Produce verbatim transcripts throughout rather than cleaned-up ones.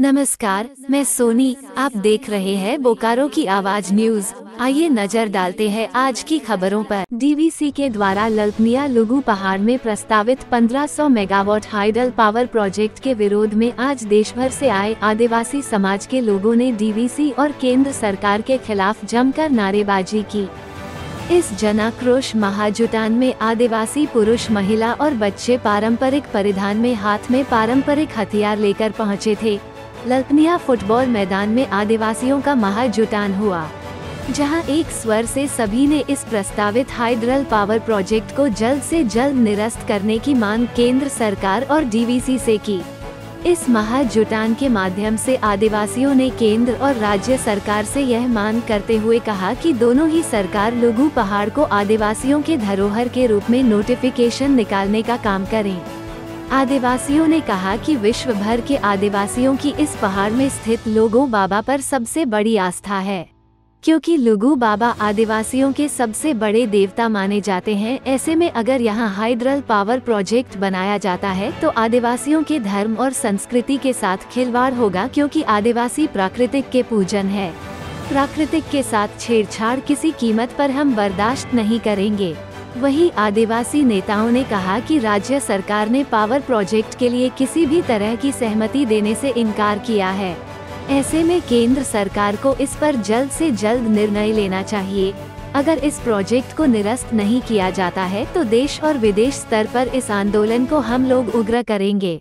नमस्कार, मैं सोनी। आप देख रहे हैं बोकारो की आवाज न्यूज। आइए नजर डालते हैं आज की खबरों पर। डीवीसी के द्वारा लल्पनिया लुगु पहाड़ में प्रस्तावित पंद्रह सौ मेगावाट हाइडल पावर प्रोजेक्ट के विरोध में आज देश भर से आए आदिवासी समाज के लोगों ने डीवीसी और केंद्र सरकार के खिलाफ जमकर नारेबाजी की। इस जनाक्रोश महाजुटान में आदिवासी पुरुष, महिला और बच्चे पारंपरिक परिधान में हाथ में पारंपरिक हथियार लेकर पहुंचे थे। लल्पनिया फुटबॉल मैदान में आदिवासियों का महाजुटान हुआ, जहां एक स्वर से सभी ने इस प्रस्तावित हाइडल पावर प्रोजेक्ट को जल्द से जल्द निरस्त करने की मांग केंद्र सरकार और डीवीसी से की। इस महाजुटान के माध्यम से आदिवासियों ने केंद्र और राज्य सरकार से यह मांग करते हुए कहा कि दोनों ही सरकार लुगु पहाड़ को आदिवासियों के धरोहर के रूप में नोटिफिकेशन निकालने का काम करें। आदिवासियों ने कहा कि विश्व भर के आदिवासियों की इस पहाड़ में स्थित लुगु बाबा पर सबसे बड़ी आस्था है, क्योंकि लुगु बाबा आदिवासियों के सबसे बड़े देवता माने जाते हैं। ऐसे में अगर यहाँ हाइडल पावर प्रोजेक्ट बनाया जाता है तो आदिवासियों के धर्म और संस्कृति के साथ खिलवाड़ होगा, क्योंकि आदिवासी प्राकृतिक के पूजन है। प्राकृतिक के साथ छेड़छाड़ किसी कीमत पर हम बर्दाश्त नहीं करेंगे। वहीं आदिवासी नेताओं ने कहा कि राज्य सरकार ने पावर प्रोजेक्ट के लिए किसी भी तरह की सहमति देने से इनकार किया है। ऐसे में केंद्र सरकार को इस पर जल्द से जल्द निर्णय लेना चाहिए। अगर इस प्रोजेक्ट को निरस्त नहीं किया जाता है तो देश और विदेश स्तर पर इस आंदोलन को हम लोग उग्र करेंगे।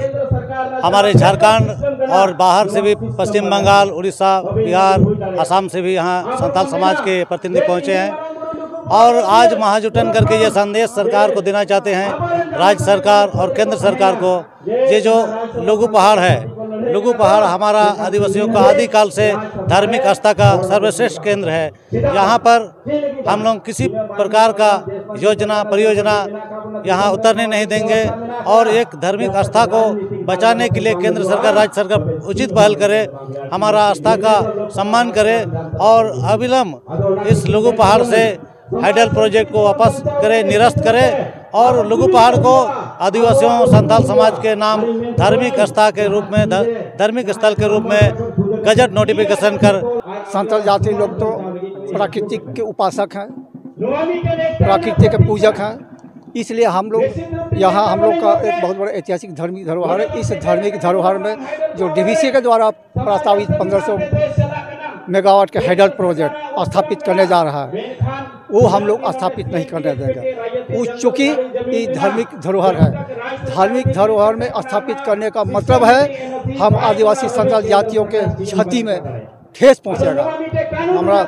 हमारे झारखंड और बाहर से भी पश्चिम बंगाल, उड़ीसा, बिहार, असम से भी यहाँ संथाल समाज के प्रतिनिधि पहुँचे हैं और आज महाजुटन करके ये संदेश सरकार को देना चाहते हैं, राज्य सरकार और केंद्र सरकार को। ये जो लुगु पहाड़ है, लुगु पहाड़ हमारा आदिवासियों का आदिकाल से धार्मिक आस्था का सर्वश्रेष्ठ केंद्र है। यहाँ पर हम लोग किसी प्रकार का योजना परियोजना यहाँ उतरने नहीं देंगे और एक धार्मिक आस्था को बचाने के लिए केंद्र सरकार, राज्य सरकार उचित पहल करे, हमारा आस्था का सम्मान करे और अविलंब इस लुगु पहाड़ से हाइडल प्रोजेक्ट को वापस करे, निरस्त करे और लुगु पहाड़ को आदिवासियों संथाल समाज के नाम धार्मिक आस्था के रूप में, धार्मिक स्थल के रूप में गजट नोटिफिकेशन कर। संथाल जाति लोग तो प्राकृतिक के उपासक हैं, प्राकृतिक के पूजक हैं, इसलिए हम लोग यहाँ हम लोग का एक बहुत बड़ा ऐतिहासिक धार्मिक धरोहर है। इस धार्मिक धरोहर में जो डीवीसी के द्वारा प्रस्तावित पंद्रह सौ मेगावाट के हाइडल प्रोजेक्ट स्थापित करने जा रहा है, वो हम लोग स्थापित नहीं करने देंगे। वो चूँकि ये धार्मिक धरोहर है, धार्मिक धरोहर में स्थापित करने का मतलब है हम आदिवासी संथाल जातियों के क्षति में ठेस पहुँचेगा। हमारा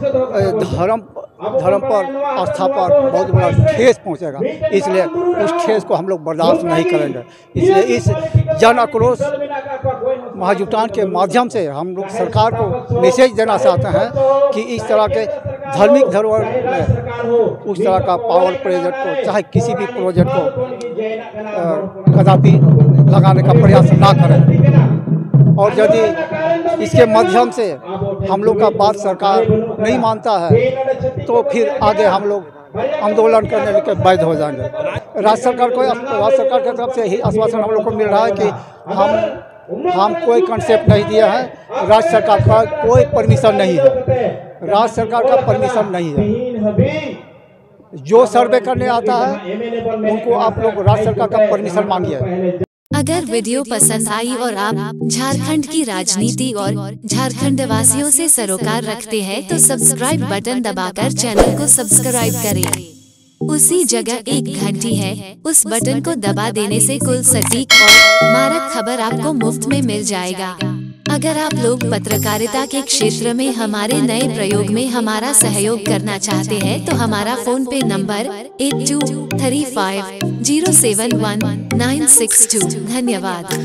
धर्म धर्म पर, आस्था पर बहुत बड़ा ठेस पहुँचेगा, इसलिए उस ठेस को हम लोग बर्दाश्त नहीं करेंगे। इसलिए इस जन आक्रोश महाजुटान के माध्यम से हम लोग सरकार को मैसेज देना चाहते हैं कि इस तरह के धार्मिक धरोहर में उस तरह का पावर प्रोजेक्ट को, चाहे किसी भी प्रोजेक्ट को कदापि लगाने का प्रयास ना करें। और यदि इसके माध्यम से हम लोग का बात सरकार नहीं मानता है तो फिर आगे हम लोग आंदोलन करने के बाध्य हो जाएंगे। राज्य सरकार को राज्य सरकार की तरफ से ही आश्वासन हम लोग को मिल रहा है कि हम हम कोई कंसेप्ट नहीं दिया है, राज्य सरकार का कोई परमिशन नहीं है, राज्य सरकार का परमिशन नहीं है। जो सर्वे करने आता है उनको आप लोग राज्य सरकार का परमिशन मांगिए। अगर वीडियो पसंद आई और आप झारखंड की राजनीति और झारखंड वासियों से सरोकार रखते हैं तो सब्सक्राइब बटन दबाकर चैनल को सब्सक्राइब करें। उसी जगह एक घंटी है, उस बटन को दबा देने से कुल सटीक और मारक खबर आपको मुफ्त में मिल जाएगा। अगर आप लोग पत्रकारिता के क्षेत्र में हमारे नए प्रयोग में हमारा सहयोग करना चाहते हैं तो हमारा PhonePe number eight two three five zero seven one nine six two. धन्यवाद।